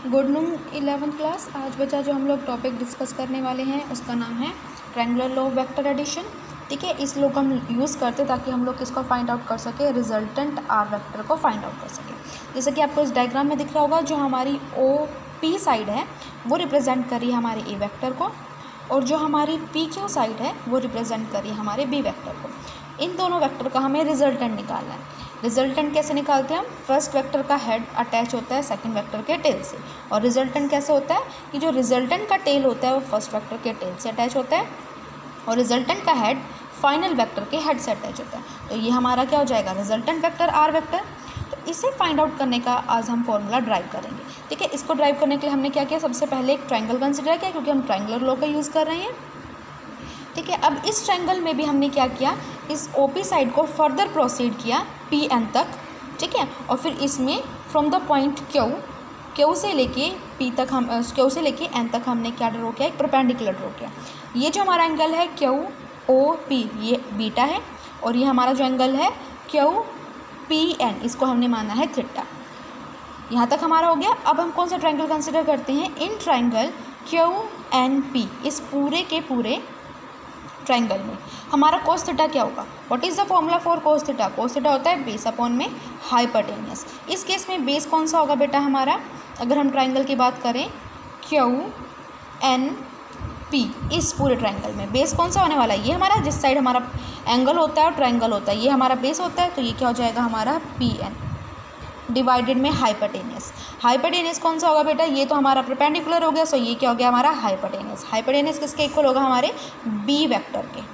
Good noon 11th class. आज बच्चा जो हम लोग टॉपिक डिस्कस करने वाले हैं उसका नाम है triangular law of vector addition. ठीक है, इस लॉ को हम यूज़ करते ताकि हम लोग किसको फाइंड आउट कर सके, रिजल्टेंट आर वेक्टर को फाइंड आउट कर सके। जैसे कि आपको इस डायग्राम में दिख रहा होगा, जो हमारी ओ पी साइड है वो रिप्रेजेंट कर रही है हमारे ए वेक्टर को, और जो हमारी पी क्यू साइड है वो रिप्रेजेंट कर रही है हमारे बी वेक्टर को। इन दोनों वेक्टर का हमें रिजल्टेंट निकालना है। रिजल्टेंट कैसे निकालते हैं हम? फर्स्ट वेक्टर का हेड अटैच होता है सेकंड वेक्टर के टेल से, और रिजल्टेंट कैसे होता है कि जो रिजल्टेंट का टेल होता है वो फर्स्ट वेक्टर के टेल से अटैच होता है, और रिजल्टेंट का हेड फाइनल वेक्टर के हेड से अटैच होता है। तो ये हमारा क्या हो जाएगा, रिजल्टेंट वेक्टर आर वेक्टर। तो इसे फाइंड आउट करने का आज हम फॉर्मूला ड्राइव करेंगे। ठीक है, इसको ड्राइव करने के लिए हमने क्या किया, सबसे पहले एक ट्रायंगल कंसिडर किया, क्योंकि हम ट्रायंगुलर लॉ का यूज़ कर रहे हैं। ठीक है, अब इस ट्रायंगल में भी हमने क्या किया, इस ओपी साइड को फर्दर प्रोसीड किया पी एन तक। ठीक है, और फिर इसमें फ्रॉम द पॉइंट क्यू से लेके पी तक, हम क्यू से लेके एन तक हमने क्या ड्रॉ किया, एक परपेंडिकुलर ड्रॉ किया। ये जो हमारा एंगल है क्यू ओ पी, ये बीटा है, और ये हमारा जो एंगल है क्यू पी एन, इसको हमने माना है थीटा। यहाँ तक हमारा हो गया। अब हम कौन सा ट्रायंगल कंसिडर करते हैं, in triangle Q N P, इस पूरे के पूरे ट्रायंगल में हमारा कोस थीटा क्या होगा। What is the formula for cos theta? Cos theta होता है बेस अपॉन में हाइपोटेन्यूस। इस केस में बेस कौन सा होगा बेटा हमारा, अगर हम ट्रायंगल की बात करें क्यू एन पी, इस पूरे ट्रायंगल में बेस कौन सा होने वाला है, ये हमारा जिस साइड हमारा एंगल होता है और ट्रायंगल होता है, ये हमारा बेस होता है। तो ये क्या हो जाएगा हमारा पी एन डिवाइडेड में हाइपोटेन्यूस। हाइपोटेन्यूस कौन सा होगा बेटा, ये तो हमारा परपेंडिकुलर हो गया, सो ये क्या हो गया हमारा हाइपोटेन्यूस। हाइपोटेन्यूस किसके इक्वल होगा, हमारे बी वेक्टर के,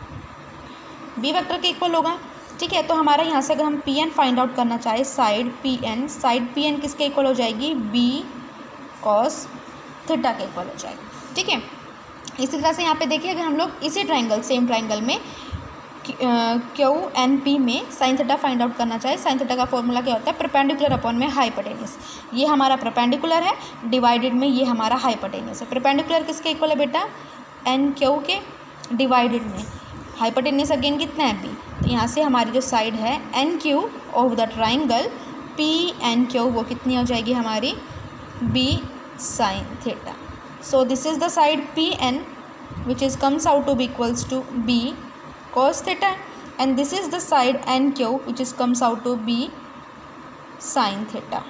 बी वेक्टर के इक्वल होगा। ठीक है, तो हमारा यहाँ से अगर हम पी एन फाइंड आउट करना चाहे, साइड पी एन किसके इक्वल हो जाएगी, बी कॉस थीटा के इक्वल हो जाएगी। ठीक है, इसी तरह से यहाँ पे देखिए, अगर हम लोग इसी ट्रायंगल, सेम ट्रायंगल में क्यू एन पी में साइन थीटा फाइंड आउट करना चाहे, साइन थीटा का फॉर्मूला क्या होता है, परपेंडिकुलर अपॉन में हाइपोटेन्यूस। ये हमारा परपेंडिकुलर है, डिवाइडेड में ये हमारा हाइपोटेन्यूस है। परपेंडिकुलर किसके इक्वल है बेटा, एन क्यू के, डिवाइडेड में हाइपोटेन्यूस अगेन कितना है, बी। तो यहाँ से हमारी जो साइड है N Q of the triangle P N Q, वो कितनी हो जाएगी हमारी, B sine theta. So this is the side P N which is comes out to be equals to B cos theta, and this is the side NQ which is comes out to be sin theta.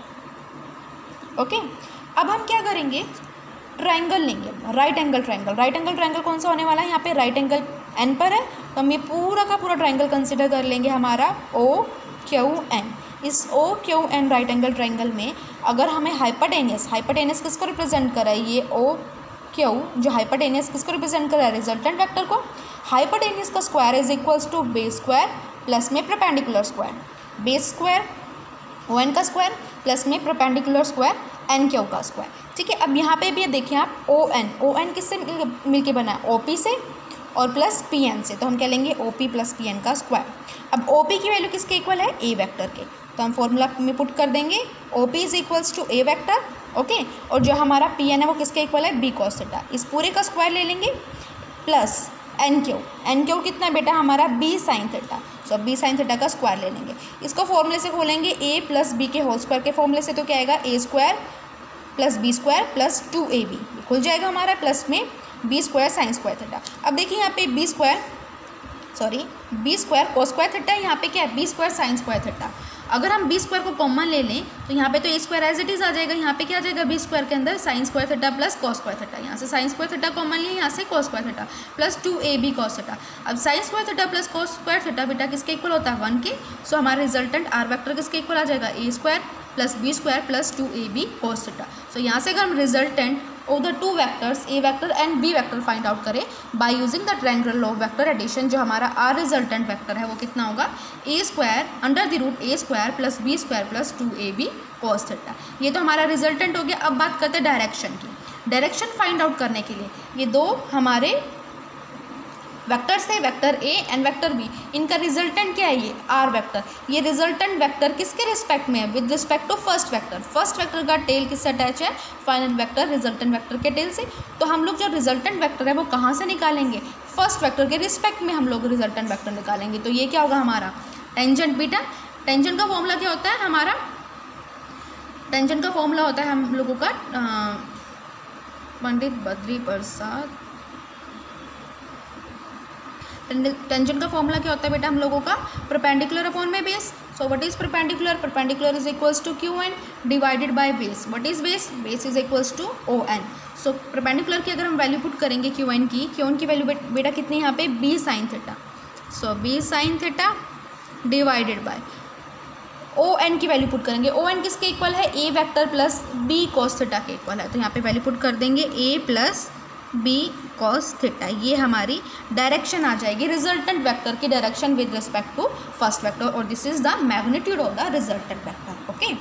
Okay, अब हम क्या करेंगे, triangle लेंगे, right angle triangle. Right angle triangle कौन सा होने वाला है, यहाँ पे राइट एंगल एन पर है, तो हम ये पूरा का पूरा ट्रायंगल कंसिडर कर लेंगे हमारा ओ क्यू एन। इस O Q N right angle triangle में अगर हमें हाइपोटेन्यूस किसको रिप्रेजेंट करा है, ये ओ क्यू जो हाइपोटेन्यूस किसको रिप्रेजेंट कर रहा है, रिजल्टेंट वेक्टर को। हाइपोटेन्यूस का square is equals to base square plus में perpendicular square, base square O N का स्क्वायर प्लस में परपेंडिकुलर स्क्वायर एन क्यू का स्क्वायर। ठीक है, अब यहाँ पे भी देखिए आप ओ एन किससे मिलके बना है, ओ पी से और प्लस पी एन से, तो हम क्या लेंगे O P plus P N का स्क्वायर। अब ओ पी की वैल्यू किसके इक्वल है, ए वेक्टर के, तो हम फॉर्मूला में पुट कर देंगे O P is equals to A vector. Okay, और जो हमारा पी एन है वो किसके इक्वल है, बी कॉस थीटा। इस पूरे का स्क्वायर ले लेंगे प्लस एन क्यू कितना है बेटा हमारा, B sine theta. So B sine theta का स्क्वायर ले लेंगे, इसको फॉर्मूले से खोलेंगे ए प्लस बी के होल स्क्वायर के फॉर्मूले से, तो क्या आएगा, A square plus B square plus 2ab खुल जाएगा हमारा, प्लस में B square sine square theta. अब देखिए यहाँ पे B square cos square theta, यहाँ पे क्या है, B square sine square theta. अगर हम बी स्क्वायर को कॉमन ले लें तो यहाँ पे तो A square as it is आ जाएगा, यहाँ पे क्या आ जाएगा, बी स्क्वायर के अंदर sine square theta plus cos square theta. यहाँ से साइन स्क्वायर थीटा कॉमन लिए, यहाँ से cos square theta plus 2ab cos theta. अब sine square theta plus cos square theta बेटा किसके इक्वल होता है, 1 के। सो हमारा रिजल्टेंट आर वेक्टर किसके इक्वल आ जाएगा, A square plus B square plus 2ab cos theta. So यहाँ से अगर हम resultant of the two vectors A vector and B vector find out करें by using the triangular law of vector addition, जो हमारा R resultant vector है वो कितना होगा, A square under the root A square plus B square plus 2ab cos theta. ये तो हमारा रिजल्टेंट हो गया। अब बात करते हैं डायरेक्शन की। डायरेक्शन फाइंड आउट करने के लिए ये दो हमारे वेक्टर्स है, vector A and vector B, इनका रिजल्टेंट क्या है, ये आर वेक्टर। ये रिजल्टेंट वेक्टर किसके रिस्पेक्ट में है, with respect to first vector. First vector का टेल किससे अटैच है, फाइनल वेक्टर रिजल्टेंट वेक्टर के टेल से। तो हम लोग जो रिजल्टेंट वेक्टर है वो कहाँ से निकालेंगे, फर्स्ट वेक्टर के रिस्पेक्ट में हम लोग रिजल्टेंट वेक्टर निकालेंगे। तो ये क्या होगा हमारा टेंजेंट बीटा। टेंजेंट का फॉर्मूला क्या होता है हमारा, टेंजेंट का फॉर्मूला होता है हम लोगों का पंडित बद्री प्रसाद, टेंजेंट का फॉर्मूला क्या होता है बेटा हम लोगों का, परपेंडिकुलर अपॉन में base. So what is perpendicular, perpendicular is equals to Q N divided by base. What is base, base is equals to O N. So perpendicular की अगर हम वैल्यू पुट करेंगे क्यू एन की value बेटा कितनी है यहाँ पे, B sine theta. So B sine theta divided by O N की वैल्यू पुट करेंगे। ओ एन किसके इक्वल है, A vector plus B cos theta के इक्वल है। तो यहाँ पे वैल्यू पुट कर देंगे A plus B cos theta, ये हमारी डायरेक्शन आ जाएगी रिजल्टेंट वेक्टर की direction with respect to first vector, और this is the magnitude of the resultant vector. Okay,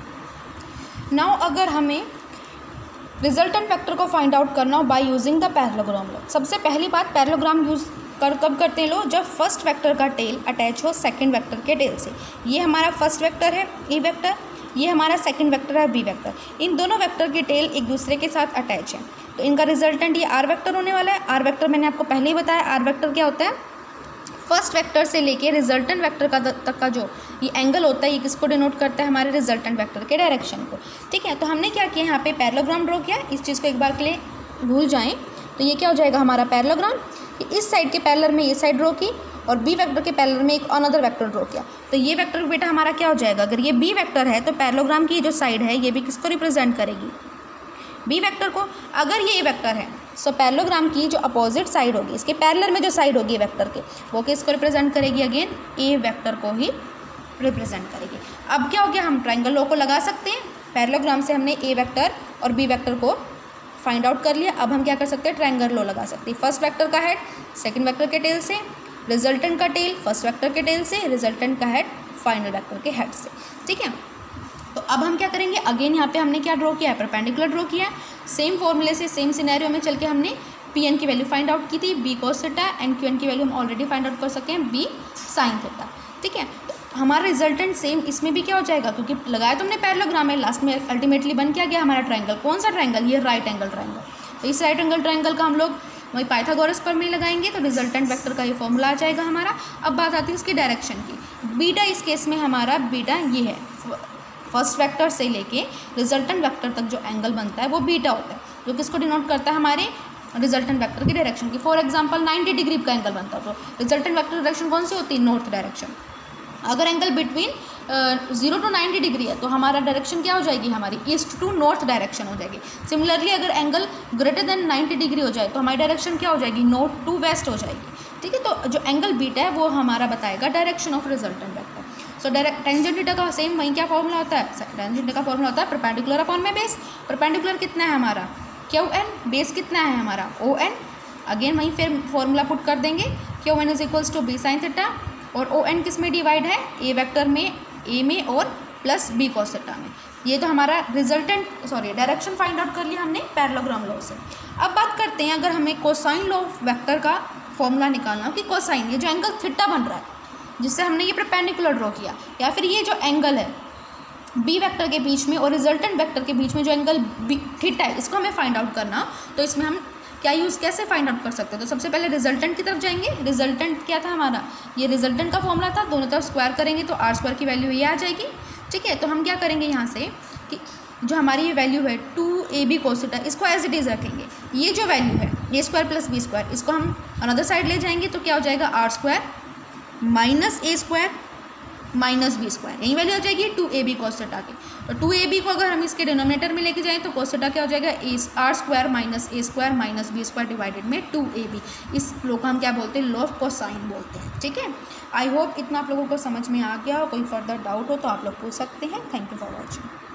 now अगर हमें रिजल्टेंट वेक्टर को फाइंड आउट करना हो by using the parallelogram law, सबसे पहली बात पैरेललोग्राम यूज कब करते हैं लोग, जब फर्स्ट वेक्टर का टेल अटैच हो सेकंड वेक्टर के टेल से। ये हमारा फर्स्ट वेक्टर है ए वेक्टर, ये हमारा सेकंड वेक्टर है बी वेक्टर, इन दोनों वेक्टर की टेल एक दूसरे के साथ अटैच है, तो इनका रिजल्टेंट ये आर वेक्टर होने वाला है। आर वेक्टर मैंने आपको पहले ही बताया, आर वेक्टर क्या होता है, फर्स्ट वेक्टर से लेके रिजल्टेंट वेक्टर का तक का जो ये एंगल होता है, ये किसको डिनोट करता है, हमारे रिजल्टेंट वेक्टर के डायरेक्शन को। ठीक है, तो हमने क्या किया, यहाँ पे पैरेललोग्राम ड्रॉ किया। इस चीज़ को एक बार के लिए भूल जाएं तो ये क्या हो जाएगा हमारा पैरेललोग्राम, इस साइड के पैरेलल में ये साइड ड्रॉ की और बी वेक्टर के पैरेलल में एक अनदर वेक्टर ड्रॉ किया। तो ये वेक्टर बेटा हमारा क्या हो जाएगा, अगर ये बी वेक्टर है तो पैरेललोग्राम की जो साइड है ये भी किसको रिप्रेजेंट करेगी, बी वेक्टर को। अगर ये ए वेक्टर है सो पैरेललोग्राम की जो अपोजिट साइड होगी, इसके पैरेलल में जो साइड होगी वेक्टर के, वो किसको रिप्रेजेंट करेगी, अगेन ए वेक्टर को ही रिप्रेजेंट करेगी। अब क्या हो गया, हम ट्रायंगल लॉ को लगा सकते हैं। पैरेललोग्राम से हमने ए वेक्टर और बी वेक्टर को फाइंड आउट कर लिया। अब हम क्या कर सकते हैं, ट्रायंगल लॉ लगा सकते हैं। फर्स्ट वेक्टर का हेड सेकंड वेक्टर के टेल से, रिजल्टेंट का टेल फर्स्ट वेक्टर के टेल से, रिजल्टेंट का हेड फाइनल वेक्टर के हेड से। ठीक है, तो अब हम क्या करेंगे, अगेन यहाँ पे हमने क्या ड्रॉ किया है, परपेंडिकुलर ड्रॉ किया है। सेम फॉर्मूले से सेम सिनेरियो में चल के हमने पी एन की वैल्यू फाइंड आउट की थी, B cos theta, and Q N की वैल्यू हम ऑलरेडी फाइंड आउट कर सकते हैं, बी साइन थीटा। ठीक है, तो हमारा रिजल्टेंट सेम इसमें भी क्या हो जाएगा, क्योंकि लगाया तो हमने पैरेललोग्राम है, लास्ट में अल्टीमेटली बन क्या गया हमारा ट्रायंगल। कौन सा ट्रायंगल, ये राइट एंगल ट्रायंगल। तो इस राइट एंगल ट्रायंगल का हम लोग वही पाइथागोरस पर में लगाएंगे तो रिजल्टेंट वेक्टर का ये फॉर्मूला आ जाएगा हमारा। अब बात आती है इसकी डायरेक्शन की। बीटा इस केस में हमारा बीटा ये है, फर्स्ट वेक्टर से लेके रिजल्टेंट वेक्टर तक जो एंगल बनता है वो बीटा होता है, जो किसको डिनोट करता है, हमारे रिजल्टेंट वेक्टर की डायरेक्शन की। फॉर एग्जांपल 90 डिग्री का एंगल बनता है, तो रिजल्टेंट वेक्टर डायरेक्शन कौन सी होती है, नॉर्थ डायरेक्शन। अगर एंगल बिटवीन 0 to 90 डिग्री है तो हमारा डायरेक्शन क्या हो जाएगी, हमारी ईस्ट टू नॉर्थ डायरेक्शन हो जाएगी। सिमिलरली अगर एंगल ग्रेटर देन 90 डिग्री हो जाए तो हमारी डायरेक्शन क्या हो जाएगी, नॉर्थ टू वेस्ट हो जाएगी। ठीक है, तो जो एंगल बीटा है वो हमारा बताएगा direction of resultant vector. So tangent theta का सेम वहीं क्या फॉर्मूला होता है, टेंजेंट थीटा का फॉर्मूला होता है परपेंडिकुलर अपॉन में बेस। परपेंडिकुलर कितना है हमारा, क्यू एन, बेस कितना है हमारा ओ एन। अगेन वहीं फिर फॉर्मूला पुट कर देंगे, Q N is equals to B sine theta, और ओ एन किस में डिवाइड है, ए वेक्टर में, ए में और प्लस बी कॉस थीटा में। ये तो हमारा डायरेक्शन फाइंड आउट कर लिया हमने पैरेललोग्राम लॉ से। अब बात करते हैं, अगर हमें कोसाइन लॉ ऑफ वेक्टर का फॉर्मूला निकालना कि कोसाइन, ये जो एंगल थीटा बन रहा है जिससे हमने ये परपेंडिकुलर ड्रॉ किया, या फिर ये जो एंगल है बी वेक्टर के बीच में और रिजल्टेंट वेक्टर के बीच में जो एंगल थीटा है, इसको हमें फाइंड आउट करना, तो इसमें हम कैसे फाइंड आउट कर सकते हैं। तो सबसे पहले रिजल्टेंट की तरफ जाएंगे। रिजल्टेंट क्या था हमारा, ये रिजल्टेंट का फॉर्मूला था, दोनों तरफ स्क्वायर करेंगे तो आर स्क्वायर की वैल्यू ये आ जाएगी। ठीक है, तो हम क्या करेंगे यहाँ से कि जो हमारी ये वैल्यू है 2ab cos थीटा, इसको एज इट इज़ रखेंगे। ये जो वैल्यू है A square plus B square, इसको हम अनदर साइड ले जाएंगे तो क्या हो जाएगा, R square minus A square minus B square, यही वैल्यू आ जाएगी 2ab cos थीटा की। तो 2ab को अगर हम इसके डिनोमिनेटर में लेके जाएं तो cos थीटा क्या हो जाएगा, R square minus A square minus B square divided में 2ab। इस लॉ को हम क्या बोलते हैं, लॉ ऑफ कोसाइन बोलते हैं। ठीक है, आई होप इतना आप लोगों को समझ में आ गया हो। कोई फर्दर डाउट हो तो आप लोग पूछ सकते हैं। Thank you for watching.